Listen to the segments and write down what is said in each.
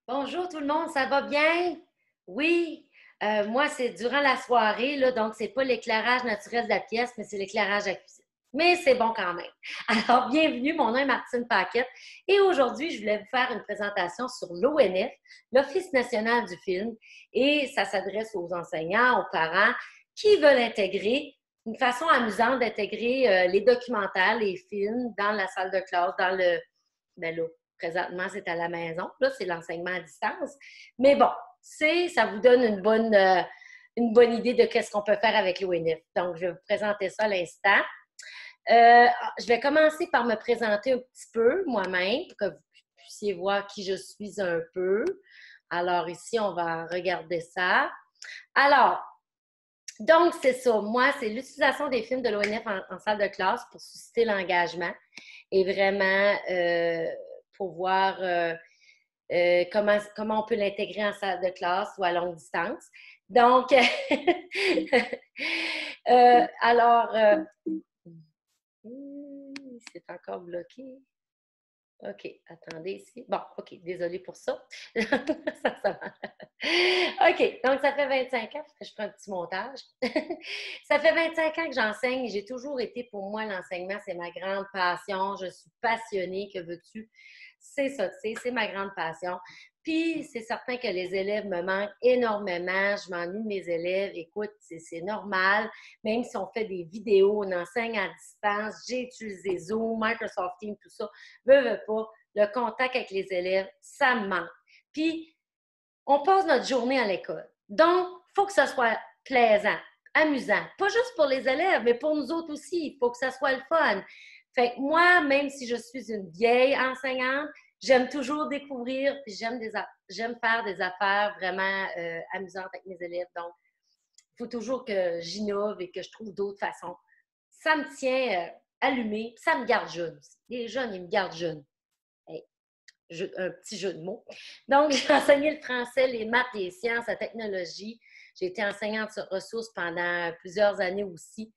Bonjour tout le monde, ça va bien? Oui, moi c'est durant la soirée, là, donc c'est pas l'éclairage naturel de la pièce, mais c'est l'éclairage à cuisine. Mais c'est bon quand même. Alors, bienvenue, mon nom est Martine Paquette et aujourd'hui, je voulais vous faire une présentation sur l'ONF, l'Office national du film, et ça s'adresse aux enseignants, aux parents qui veulent intégrer une façon amusante d'intégrer les documentaires, les films dans la salle de classe, dans le, ben là, présentement, c'est à la maison. Là, c'est l'enseignement à distance. Mais bon, ça vous donne une bonne idée de qu'est-ce qu'on peut faire avec l'ONF. Donc, je vais vous présenter ça à l'instant. Je vais commencer par me présenter un petit peu moi-même pour que vous puissiez voir qui je suis un peu. Alors, ici, on va regarder ça. Alors, donc, c'est ça. Moi, c'est l'utilisation des films de l'ONF en salle de classe pour susciter l'engagement et vraiment pour voir comment on peut l'intégrer en salle de classe ou à longue distance. Donc, alors, c'est encore bloqué. OK, attendez ici. Bon, OK, désolée pour ça. OK, donc ça fait 25 ans, parce que je fais un petit montage. Ça fait 25 ans que j'enseigne. J'ai toujours été, pour moi, l'enseignement, c'est ma grande passion. Je suis passionnée, que veux-tu? C'est ça, c'est ma grande passion. Puis, c'est certain que les élèves me manquent énormément. Je m'ennuie de mes élèves. Écoute, c'est normal. Même si on fait des vidéos, on enseigne à distance. J'ai utilisé Zoom, Microsoft Teams, tout ça. Veux pas. Le contact avec les élèves, ça me manque. Puis, on passe notre journée à l'école. Donc, il faut que ça soit plaisant, amusant. Pas juste pour les élèves, mais pour nous autres aussi. Il faut que ça soit le fun. Fait que moi, même si je suis une vieille enseignante, j'aime toujours découvrir, puis j'aime faire des affaires vraiment amusantes avec mes élèves. Donc, il faut toujours que j'innove et que je trouve d'autres façons. Ça me tient allumé, ça me garde jeune aussi. Les jeunes, ils me gardent jeune. Hey, un petit jeu de mots. Donc, j'ai enseigné le français, les maths, les sciences, la technologie. J'ai été enseignante sur ressources pendant plusieurs années aussi.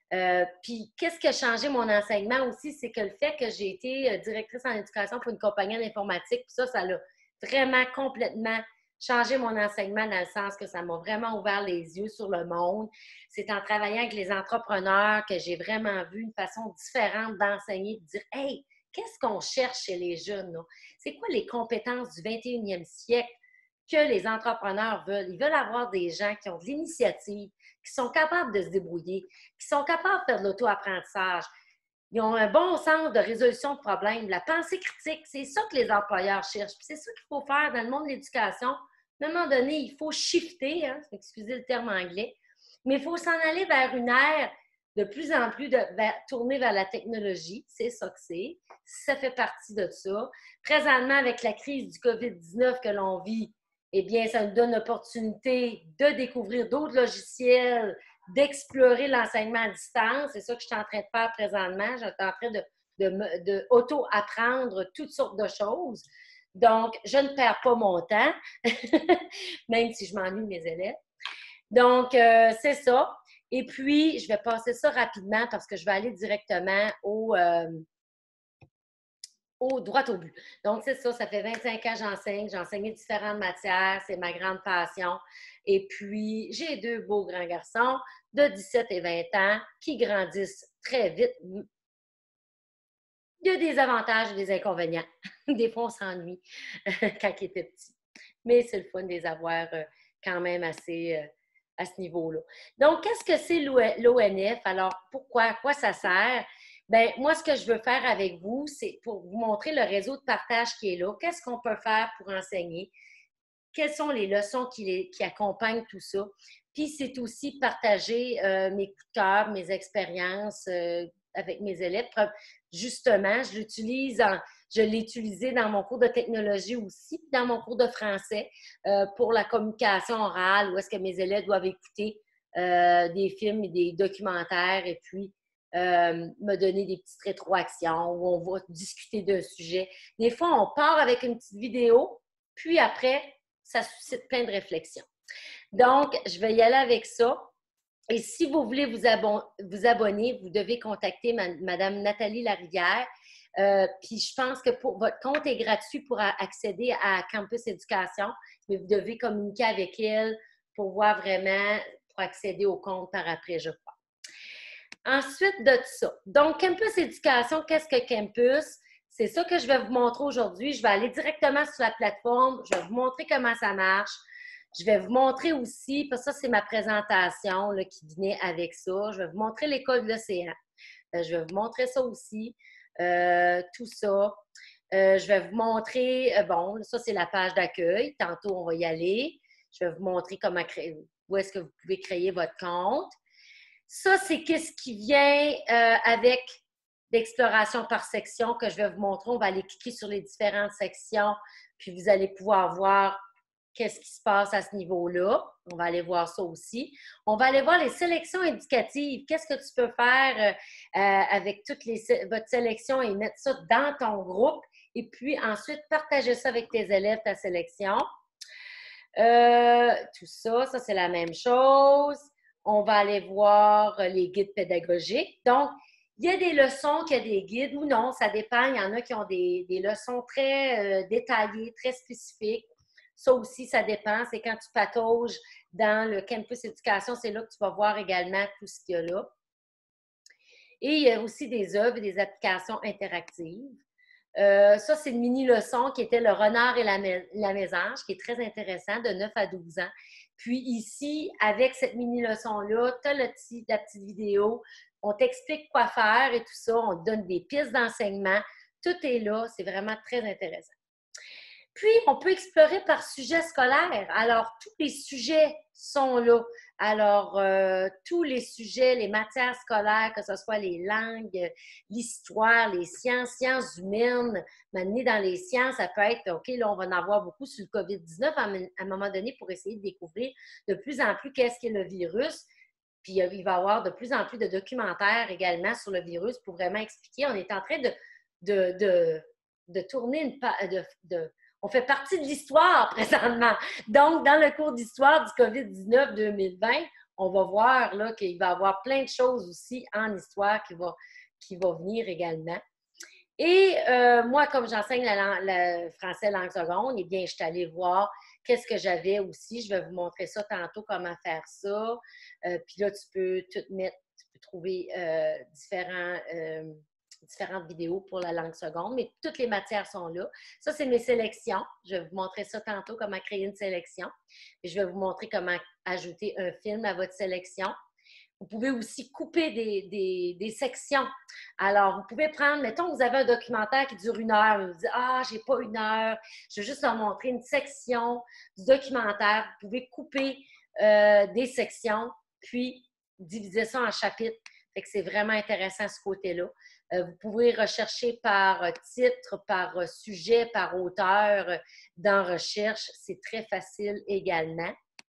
Puis, qu'est-ce qui a changé mon enseignement aussi, c'est que le fait que j'ai été directrice en éducation pour une compagnie d'informatique, puis ça l'a vraiment complètement changé mon enseignement dans le sens que ça m'a vraiment ouvert les yeux sur le monde. C'est en travaillant avec les entrepreneurs que j'ai vraiment vu une façon différente d'enseigner, de dire « Hey, qu'est-ce qu'on cherche chez les jeunes? Là? C'est quoi les compétences du 21e siècle que les entrepreneurs veulent? Ils veulent avoir des gens qui ont de l'initiative, qui sont capables de se débrouiller, qui sont capables de faire de l'auto-apprentissage. Ils ont un bon sens de résolution de problèmes. La pensée critique, c'est ça que les employeurs cherchent. Puis c'est ça qu'il faut faire dans le monde de l'éducation. À un moment donné, il faut shifter, hein, excusez le terme anglais, mais il faut s'en aller vers une ère de plus en plus tournée vers la technologie. C'est ça que c'est. Ça fait partie de ça. Présentement, avec la crise du COVID-19 que l'on vit, eh bien, ça nous donne l'opportunité de découvrir d'autres logiciels, d'explorer l'enseignement à distance. C'est ça que je suis en train de faire présentement. Je suis en train de auto-apprendre toutes sortes de choses. Donc, je ne perds pas mon temps, même si je m'ennuie de mes élèves. Donc, c'est ça. Et puis, je vais passer ça rapidement parce que je vais aller directement au droit au but. Donc, c'est ça, ça fait 25 ans que j'enseigne. J'ai enseigné différentes matières, c'est ma grande passion. Et puis, j'ai deux beaux grands garçons de 17 et 20 ans qui grandissent très vite. Il y a des avantages et des inconvénients. Des fois, on s'ennuie quand ils étaient petits. Mais c'est le fun de les avoir quand même assez à ce niveau-là. Donc, qu'est-ce que c'est l'ONF? Alors, pourquoi? À quoi ça sert? Bien, moi, ce que je veux faire avec vous, c'est pour vous montrer le réseau de partage qui est là. Qu'est-ce qu'on peut faire pour enseigner? Quelles sont les leçons qui accompagnent tout ça? Puis, c'est aussi partager mes coups de cœur, mes expériences avec mes élèves. Justement, je l'ai utilisé dans mon cours de technologie aussi, dans mon cours de français pour la communication orale, où est-ce que mes élèves doivent écouter des films et des documentaires et puis me donner des petites rétroactions où on va discuter d'un sujet. Des fois, on part avec une petite vidéo, puis après, ça suscite plein de réflexions. Donc, je vais y aller avec ça. Et si vous voulez vous abonner, vous devez contacter Mme Nathalie Larivière. Puis je pense que votre compte est gratuit pour accéder à Campus Éducation, mais vous devez communiquer avec elle pour voir vraiment, pour accéder au compte par après, je crois. Ensuite de ça, donc Campus Éducation, qu'est-ce que Campus? C'est ça que je vais vous montrer aujourd'hui. Je vais aller directement sur la plateforme, je vais vous montrer comment ça marche. Je vais vous montrer aussi, parce que ça, c'est ma présentation là, qui venait avec ça. Je vais vous montrer l'école de l'océan. Je vais vous montrer ça aussi, tout ça. Je vais vous montrer, bon, ça, c'est la page d'accueil. Tantôt, on va y aller. Je vais vous montrer comment créer, où est-ce que vous pouvez créer votre compte. Ça, c'est qu'est-ce qui vient avec l'exploration par section que je vais vous montrer. On va aller cliquer sur les différentes sections, puis vous allez pouvoir voir qu'est-ce qui se passe à ce niveau-là. On va aller voir ça aussi. On va aller voir les sélections éducatives. Qu'est-ce que tu peux faire avec votre sélection et mettre ça dans ton groupe et puis ensuite partager ça avec tes élèves, ta sélection. Tout ça, ça c'est la même chose. On va aller voir les guides pédagogiques. Donc, il y a des leçons qu'il y a des guides ou non, ça dépend. Il y en a qui ont des leçons très détaillées, très spécifiques. Ça aussi, ça dépend. C'est quand tu patauges dans le campus éducation, c'est là que tu vas voir également tout ce qu'il y a là. Et il y a aussi des œuvres et des applications interactives. Ça, c'est une mini-leçon qui était le renard et la mésange, qui est très intéressant, de 9 à 12 ans. Puis ici, avec cette mini-leçon-là, tu as la petite vidéo, on t'explique quoi faire et tout ça, on te donne des pistes d'enseignement. Tout est là, c'est vraiment très intéressant. Puis, on peut explorer par sujet scolaire. Alors, tous les sujets sont là. Alors, tous les sujets, les matières scolaires, que ce soit les langues, l'histoire, les sciences humaines, m'amener dans les sciences, ça peut être, OK, là, on va en avoir beaucoup sur le COVID-19 à un moment donné pour essayer de découvrir de plus en plus qu'est-ce qu'est le virus. Puis, il va y avoir de plus en plus de documentaires également sur le virus pour vraiment expliquer. On est en train de tourner une page, on fait partie de l'histoire présentement. Donc, dans le cours d'histoire du COVID-19 2020, on va voir là, qu'il va y avoir plein de choses aussi en histoire qui va venir également. Et moi, comme j'enseigne le français langue seconde, eh bien, je suis allée voir qu'est-ce que j'avais aussi. Je vais vous montrer ça tantôt, comment faire ça. Puis là, tu peux tout mettre, tu peux trouver différentes vidéos pour la langue seconde, mais toutes les matières sont là. Ça, c'est mes sélections. Je vais vous montrer ça tantôt, comment créer une sélection. Et je vais vous montrer comment ajouter un film à votre sélection. Vous pouvez aussi couper des sections. Alors, vous pouvez prendre, mettons, vous avez un documentaire qui dure 1 heure. Vous dites, ah, j'ai pas 1 heure. Je vais juste leur montrer une section du documentaire. Vous pouvez couper des sections, puis diviser ça en chapitres. Fait que c'est vraiment intéressant ce côté-là. Vous pouvez rechercher par titre, par sujet, par auteur dans recherche. C'est très facile également.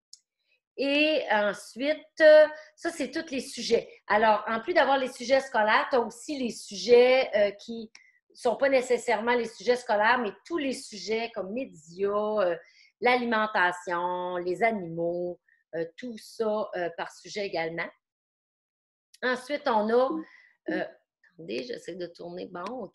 Et ensuite, ça, c'est tous les sujets. Alors, en plus d'avoir les sujets scolaires, tu as aussi les sujets qui ne sont pas nécessairement les sujets scolaires, mais tous les sujets comme médias, l'alimentation, les animaux, tout ça par sujet également. Ensuite, on a... attendez, j'essaie de tourner. Bon, OK.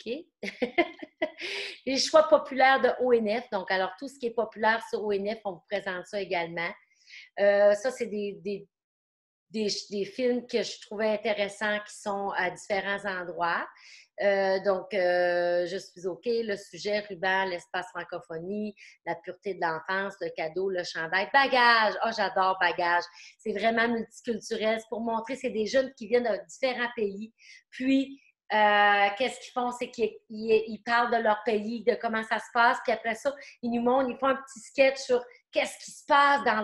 Les choix populaires de ONF. Donc, alors, tout ce qui est populaire sur ONF, on vous présente ça également. Ça, c'est des films que je trouvais intéressants qui sont à différents endroits. Donc, je suis OK, le sujet, ruban, l'espace francophonie, la pureté de l'enfance, le cadeau, le chandail, bagage. Oh, j'adore bagage. C'est vraiment multiculturel. C'est pour montrer, c'est des jeunes qui viennent de différents pays. Puis, qu'est-ce qu'ils font? C'est qu'ils parlent de leur pays, de comment ça se passe. Puis après ça, ils nous montrent, ils font un petit sketch sur qu'est-ce qui se passe dans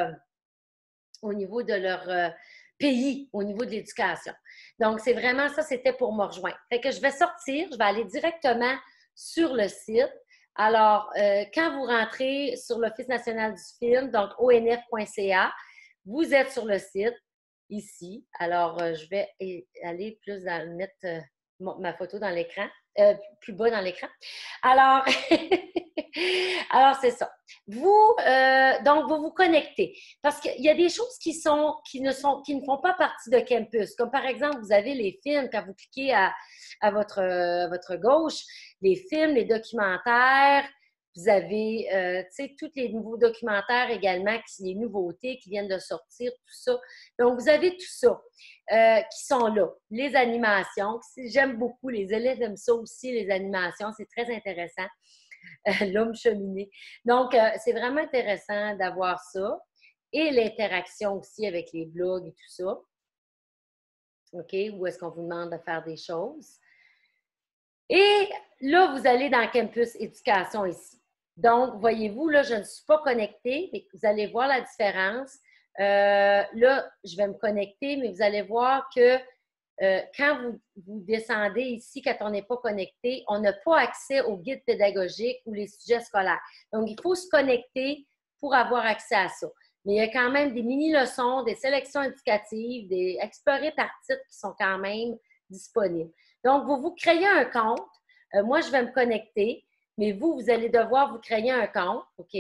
au niveau de leur pays, au niveau de l'éducation. Donc, c'est vraiment ça, c'était pour me rejoindre. Fait que je vais sortir, je vais aller directement sur le site. Alors, quand vous rentrez sur l'Office national du film, donc onf.ca, vous êtes sur le site, ici. Alors, je vais aller plus mettre ma photo dans l'écran, plus bas dans l'écran. Alors, Alors, c'est ça. Donc, vous vous connectez. Parce qu'il y a des choses qui ne font pas partie de campus. Comme par exemple, vous avez les films, quand vous cliquez à votre gauche, les films, les documentaires. Vous avez, tu sais, tous les nouveaux documentaires également, les nouveautés qui viennent de sortir, tout ça. Donc, vous avez tout ça qui sont là. Les animations, j'aime beaucoup. Les élèves aiment ça aussi, les animations. C'est très intéressant. L'homme cheminée. Donc, c'est vraiment intéressant d'avoir ça. Et l'interaction aussi avec les blogs et tout ça. OK? Où est-ce qu'on vous demande de faire des choses. Et là, vous allez dans Campus Éducation ici. Donc, voyez-vous, là, je ne suis pas connectée, mais vous allez voir la différence. Là, je vais me connecter, mais vous allez voir que quand vous descendez ici, quand on n'est pas connecté, on n'a pas accès au guide pédagogique ou les sujets scolaires. Donc, il faut se connecter pour avoir accès à ça. Mais il y a quand même des mini-leçons, des sélections éducatives, des explorés par titre qui sont quand même disponibles. Donc, vous créez un compte. Moi, je vais me connecter, mais vous allez devoir vous créer un compte, OK?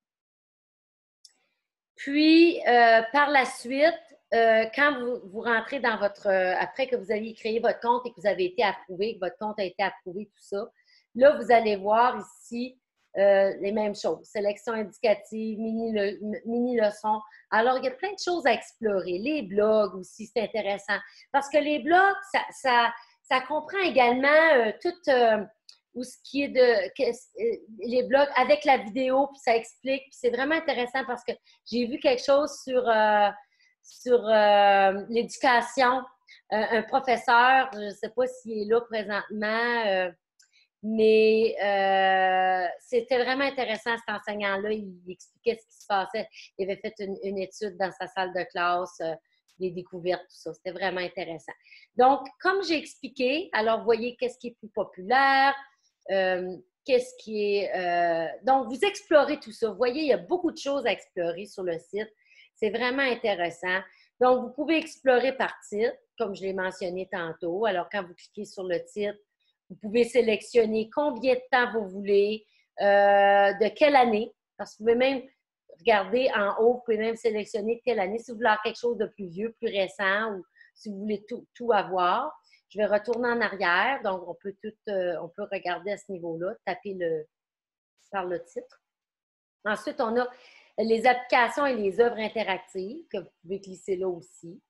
Puis, par la suite, quand vous rentrez dans après que vous ayez créé votre compte et que vous avez été approuvé, que votre compte a été approuvé, tout ça, là, vous allez voir ici les mêmes choses. Sélection éducative, mini-leçons. Alors, il y a plein de choses à explorer. Les blogs aussi, c'est intéressant. Parce que les blogs, ça comprend également tout ou ce qui est les blogs avec la vidéo, puis ça explique. Puis c'est vraiment intéressant parce que j'ai vu quelque chose sur l'éducation. Un professeur, je ne sais pas s'il est là présentement, mais c'était vraiment intéressant cet enseignant-là. Il expliquait ce qui se passait. Il avait fait une étude dans sa salle de classe, les découvertes, tout ça. C'était vraiment intéressant. Donc, comme j'ai expliqué, alors voyez qu'est-ce qui est plus populaire, qu'est-ce qui est... donc, vous explorez tout ça. Vous voyez, il y a beaucoup de choses à explorer sur le site. C'est vraiment intéressant. Donc, vous pouvez explorer par titre, comme je l'ai mentionné tantôt. Alors, quand vous cliquez sur le titre, vous pouvez sélectionner combien de temps vous voulez, de quelle année, parce que vous pouvez même regarder en haut, vous pouvez même sélectionner quelle année, si vous voulez avoir quelque chose de plus vieux, plus récent, ou si vous voulez tout avoir. Je vais retourner en arrière, donc on peut regarder à ce niveau-là, taper par le titre. Ensuite, on a les applications et les œuvres interactives que vous pouvez glisser là aussi.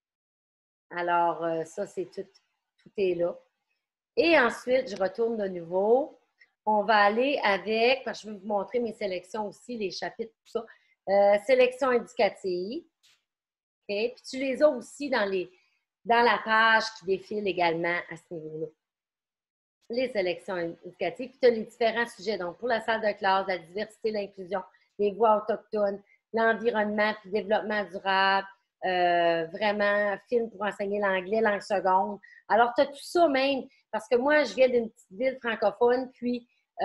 Alors, ça, tout est là. Et ensuite, je retourne de nouveau. On va aller avec, parce que je vais vous montrer mes sélections aussi, les chapitres, tout ça. Sélection éducative. Okay? Puis tu les as aussi dans la page qui défile également à ce niveau-là. Les sélections éducatives. Puis tu as les différents sujets. Donc, pour la salle de classe, la diversité, l'inclusion, les voix autochtones, l'environnement, puis développement durable, vraiment, film pour enseigner l'anglais, langue seconde. Alors, tu as tout ça même, parce que moi, je viens d'une petite ville francophone, puis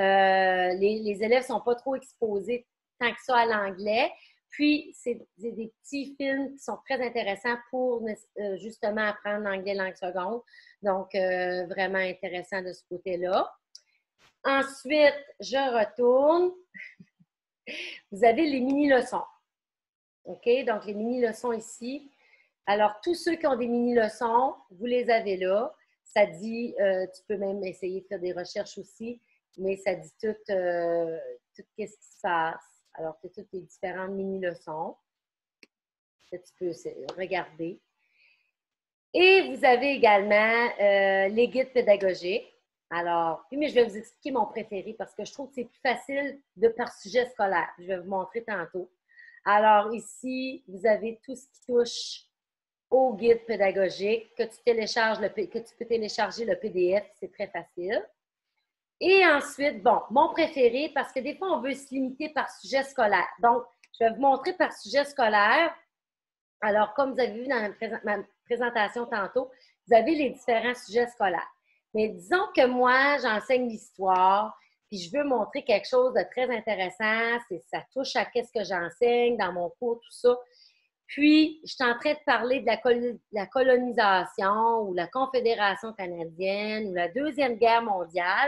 les élèves ne sont pas trop exposés tant que ça à l'anglais. Puis, c'est des petits films qui sont très intéressants pour justement apprendre l'anglais langue seconde. Donc, vraiment intéressant de ce côté-là. Ensuite, je retourne. Vous avez les mini-leçons. OK? Donc, les mini-leçons ici. Alors, tous ceux qui ont des mini-leçons, vous les avez là. Ça dit, tu peux même essayer de faire des recherches aussi, mais ça dit tout qu'est-ce qui se passe. Alors, c'est toutes les différentes mini-leçons que tu peux regarder. Et vous avez également les guides pédagogiques. Alors, mais je vais vous expliquer mon préféré parce que je trouve que c'est plus facile par sujet scolaire. Je vais vous montrer tantôt. Alors, ici, vous avez tout ce qui touche au guide pédagogique que tu peux télécharger le PDF, c'est très facile. Et ensuite, bon, mon préféré, parce que des fois, on veut se limiter par sujet scolaire. Donc, je vais vous montrer par sujet scolaire. Alors, comme vous avez vu dans ma présentation tantôt, vous avez les différents sujets scolaires. Mais disons que moi, j'enseigne l'histoire, puis je veux montrer quelque chose de très intéressant, ça touche à ce que j'enseigne dans mon cours, tout ça. Puis, je suis en train de parler de la colonisation ou la Confédération canadienne ou la Deuxième Guerre mondiale.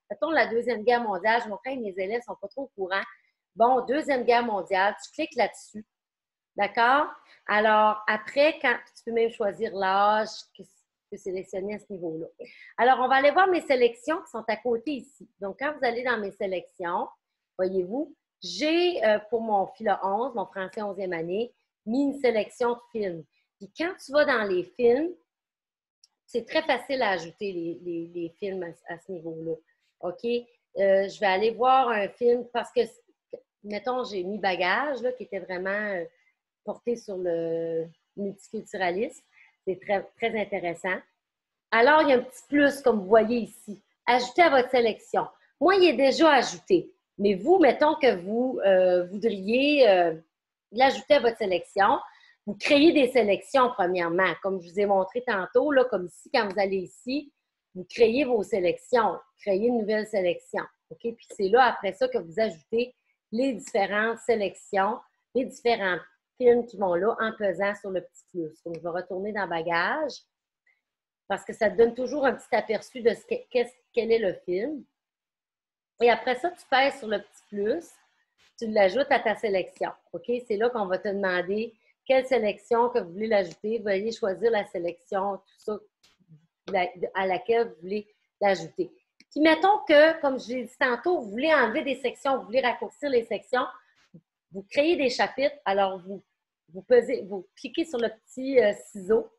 Mettons la Deuxième Guerre mondiale, je montrais à mes élèves, ils ne sont pas trop au courant. Bon, Deuxième Guerre mondiale, tu cliques là-dessus. D'accord? Alors, après, quand tu peux même choisir l'âge que tu peux sélectionner à ce niveau-là. Alors, on va aller voir mes sélections qui sont à côté ici. Donc, quand vous allez dans mes sélections, voyez-vous, j'ai pour mon philo 11, mon français 11e année, mis une sélection de films. Puis quand tu vas dans les films, c'est très facile à ajouter les films à ce niveau-là. OK? Je vais aller voir un film parce que, mettons, j'ai mis Bagage, là, qui était vraiment porté sur le multiculturalisme. C'est très, très intéressant. Alors, il y a un petit plus, comme vous voyez ici. Ajoutez à votre sélection. Moi, il est déjà ajouté. Mais vous, mettons que vous voudriez l'ajouter à votre sélection. Vous créez des sélections, premièrement, comme je vous ai montré tantôt, là, comme ici, quand vous allez ici, vous créez vos sélections, créez une nouvelle sélection. OK? Puis c'est là, après ça, que vous ajoutez les différentes sélections, les différents films qui vont là en pesant sur le petit plus. Donc, je vais retourner dans Bagages parce que ça te donne toujours un petit aperçu de quel est le film. Et après ça, tu pèses sur le petit plus, tu l'ajoutes à ta sélection. OK? C'est là qu'on va te demander quelle sélection que vous voulez l'ajouter. Vous allez choisir la sélection, tout ça, à laquelle vous voulez l'ajouter. Puis mettons que, comme je l'ai dit tantôt, vous voulez enlever des sections, vous voulez raccourcir les sections, vous créez des chapitres, alors vous cliquez sur le petit ciseau.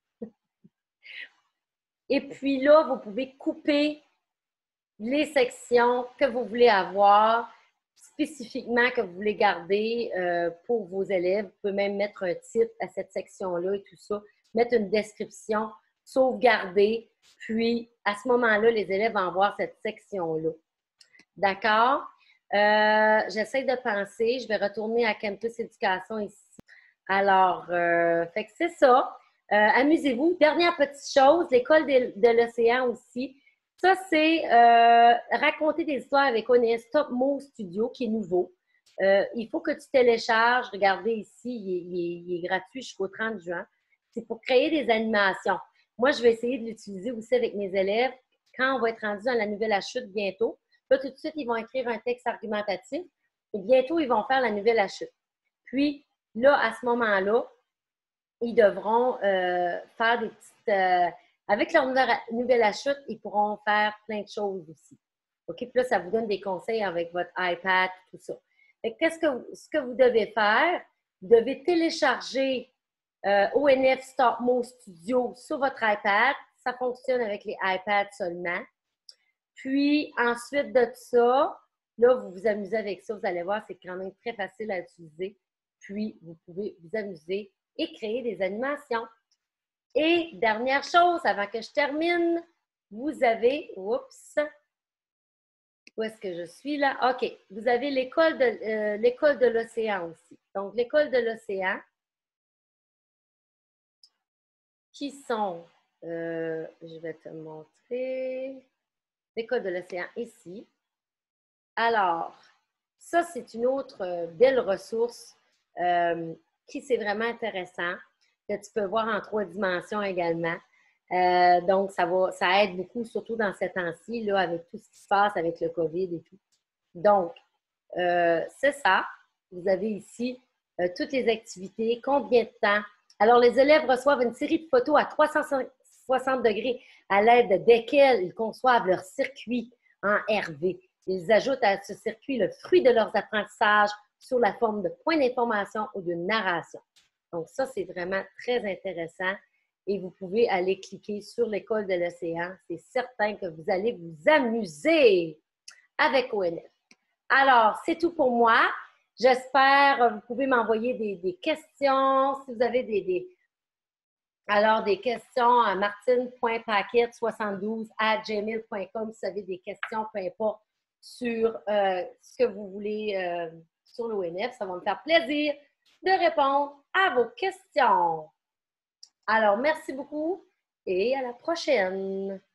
Et puis là, vous pouvez couper les sections que vous voulez avoir, spécifiquement que vous voulez garder pour vos élèves. Vous pouvez même mettre un titre à cette section-là et tout ça, mettre une description, sauvegarder, puis à ce moment-là, les élèves vont voir cette section-là. D'accord? J'essaie de penser, je vais retourner à Campus Éducation ici. Alors, fait que c'est ça. Amusez-vous. Dernière petite chose, l'école de l'océan aussi. Ça, c'est raconter des histoires avec ONS Top Mo Studio, qui est nouveau. Il faut que tu télécharges. Regardez ici, il est gratuit jusqu'au 30 juin. C'est pour créer des animations. Moi, je vais essayer de l'utiliser aussi avec mes élèves quand on va être rendu dans la nouvelle chute bientôt. Là, tout de suite, ils vont écrire un texte argumentatif et bientôt, ils vont faire la nouvelle chute. Puis, là, à ce moment-là, ils devront faire des petites... avec leur nouvelle chute, ils pourront faire plein de choses aussi. OK? Puis là, ça vous donne des conseils avec votre iPad, tout ça. Fait que ce que vous devez faire, vous devez télécharger ONF Stop Mo Studio sur votre iPad. Ça fonctionne avec les iPads seulement. Puis, ensuite de ça, là, vous vous amusez avec ça. Vous allez voir, c'est quand même très facile à utiliser. Puis, vous pouvez vous amuser et créer des animations. Et dernière chose, avant que je termine, vous avez, oups, où est-ce que je suis là? OK, vous avez l'école de l'océan aussi. Donc, l'école de l'océan, qui sont, je vais te montrer, l'école de l'océan ici. Alors, ça, c'est une autre belle ressource qui c'est vraiment intéressant, que tu peux voir en 3 dimensions également. Donc, ça aide beaucoup, surtout dans ces temps-ci, là, avec tout ce qui se passe avec le COVID et tout. Donc, c'est ça. Vous avez ici toutes les activités, combien de temps. Alors, les élèves reçoivent une série de photos à 360 degrés à l'aide desquelles ils conçoivent leur circuit en RV. Ils ajoutent à ce circuit le fruit de leurs apprentissages sous la forme de points d'information ou de narration. Donc, ça, c'est vraiment très intéressant. Et vous pouvez aller cliquer sur l'école de l'océan. C'est certain que vous allez vous amuser avec ONF. Alors, c'est tout pour moi. J'espère, vous pouvez m'envoyer des questions. Si vous avez des questions à martine.paquette72@gmail.com si vous avez des questions, peu importe, sur ce que vous voulez sur l'ONF. Ça va me faire plaisir de répondre à vos questions. Alors, merci beaucoup et à la prochaine.